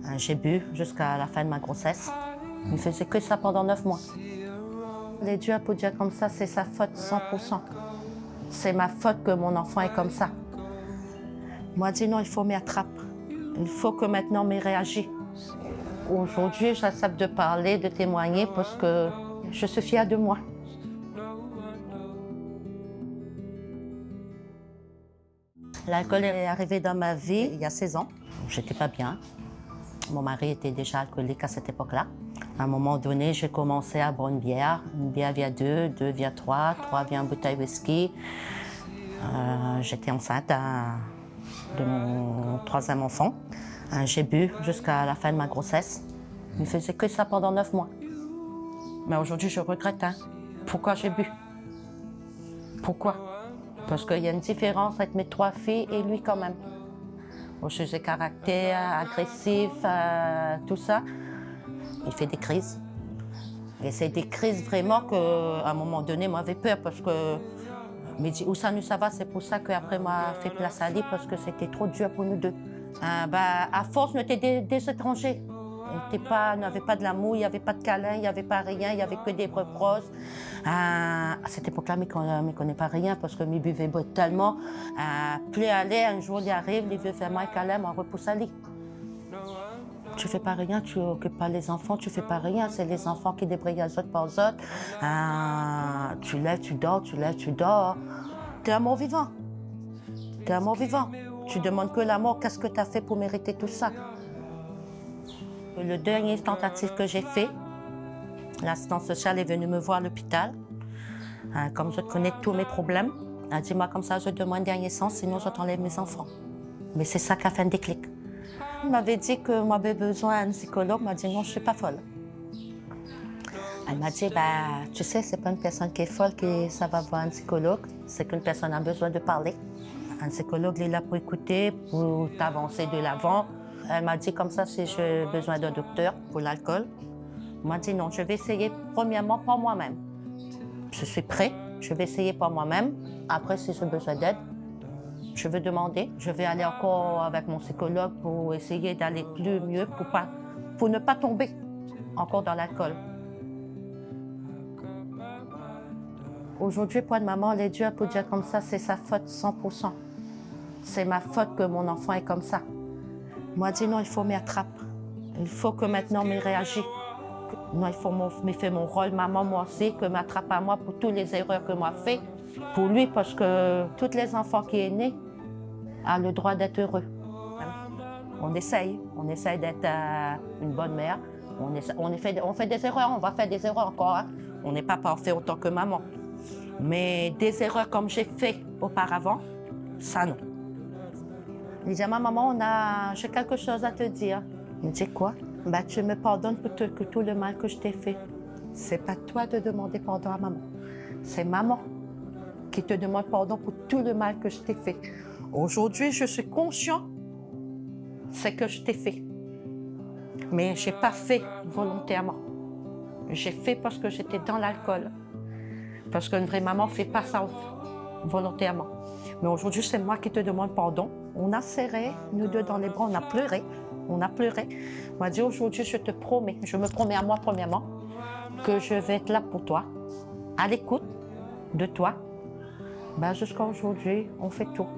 J'ai bu jusqu'à la fin de ma grossesse. Il ne faisait que ça pendant 9 mois. Les dieux pour dire comme ça, c'est sa faute 100%. C'est ma faute que mon enfant est comme ça. Moi, dit non, il faut m'y attraper. Il faut que maintenant m'y réagisse. Aujourd'hui, j'accepte de parler, de témoigner parce que je suis fière de moi. L'alcool est arrivé dans ma vie il y a 16 ans. J'étais pas bien. Mon mari était déjà alcoolique à cette époque-là. À un moment donné, j'ai commencé à boire une bière vient 2, 2 vient 3, 3 vient une bouteille de whisky. J'étais enceinte de mon 3e enfant. J'ai bu jusqu'à la fin de ma grossesse. Il ne faisait que ça pendant 9 mois. Mais aujourd'hui, je regrette. Pourquoi j'ai bu? Pourquoi? Parce qu'il y a une différence entre mes 3 filles et lui quand même. Je suis caractère, agressif, tout ça. Il fait des crises. Et c'est des crises vraiment qu'à un moment donné, moi, j'avais peur parce que je me dis, où ça nous ça va, c'est pour ça qu'après, moi, fait place à lui parce que c'était trop dur pour nous deux. À force, on était des étrangers. On n'avait pas de l'amour, il n'y avait pas de câlin, il n'y avait pas rien, il n'y avait que des reproches. À cette époque-là, je ne connais pas rien parce que je buvais tellement. Plus aller, un jour, il arrive, il veut faire un câlin, on repousse à lui. Tu ne fais pas rien, tu n'occupes pas les enfants, tu ne fais pas rien. C'est les enfants qui débrouillent les autres par les autres. Tu lèves, tu dors, tu lèves, tu dors. Tu es un mort vivant. Tu es un mort vivant. Tu demandes que la mort, qu'est-ce que tu as fait pour mériter tout ça? Le dernier tentative que j'ai fait, l'assistante sociale est venue me voir à l'hôpital. Comme je connais tous mes problèmes, elle dit, moi comme ça, je demande un dernier sens, sinon je t'enlève mes enfants. Mais c'est ça qui a fait un déclic. Elle m'avait dit que moi j'avais besoin d'un psychologue. Elle m'a dit non, je ne suis pas folle. Elle m'a dit, tu sais, ce n'est pas une personne qui est folle qui ça va voir un psychologue, c'est qu'une personne a besoin de parler. Un psychologue il est là pour écouter, pour t'avancer de l'avant. Elle m'a dit comme ça si j'ai besoin d'un docteur pour l'alcool. Elle m'a dit non, je vais essayer premièrement par moi-même. Je suis prêt, je vais essayer par moi-même. Après, si j'ai besoin d'aide, je vais demander. Je vais aller encore avec mon psychologue pour essayer d'aller plus mieux, pour ne pas tomber encore dans l'alcool. Aujourd'hui, pour une maman, les dieux pour dire comme ça, c'est sa faute 100%. C'est ma faute que mon enfant est comme ça. Moi, dit non, il faut m'y attraper. Il faut que maintenant m'y réagisse. Non, il faut me faire mon rôle, maman, moi aussi, que m'attrape à moi pour toutes les erreurs que moi fait. Pour lui, parce que tous les enfants qui sont nés ont le droit d'être heureux. On essaye d'être une bonne mère. On fait des erreurs, on va faire des erreurs encore. On n'est pas parfait autant que maman. Mais des erreurs comme j'ai fait auparavant, ça non. Il dit à ma maman, j'ai quelque chose à te dire. Il me dit quoi? Tu me pardonnes pour tout le mal que je t'ai fait. C'est pas toi de demander pardon à maman. C'est maman qui te demande pardon pour tout le mal que je t'ai fait. Aujourd'hui, je suis conscient de ce que je t'ai fait. Mais je n'ai pas fait volontairement. J'ai fait parce que j'étais dans l'alcool. Parce qu'une vraie maman ne fait pas ça volontairement. Mais aujourd'hui, c'est moi qui te demande pardon. On a serré, nous deux dans les bras, on a pleuré. On a pleuré. On m'a dit aujourd'hui, je te promets, je me promets à moi premièrement, que je vais être là pour toi, à l'écoute de toi. Jusqu'à aujourd'hui, on fait tout.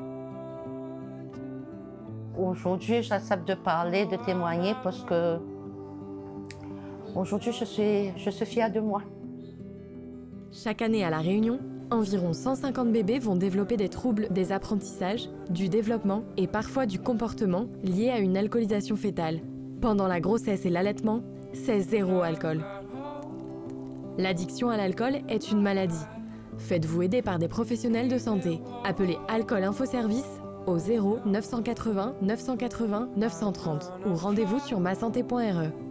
Aujourd'hui, j'accepte de parler, de témoigner parce que aujourd'hui, je suis fière de moi. Chaque année à La Réunion, environ 150 bébés vont développer des troubles des apprentissages, du développement et parfois du comportement liés à une alcoolisation fœtale. Pendant la grossesse et l'allaitement, c'est 0 alcool. L'addiction à l'alcool est une maladie. Faites-vous aider par des professionnels de santé. Appelez Alcool Info Service au 0 980 980 930 ou rendez-vous sur masanté.re.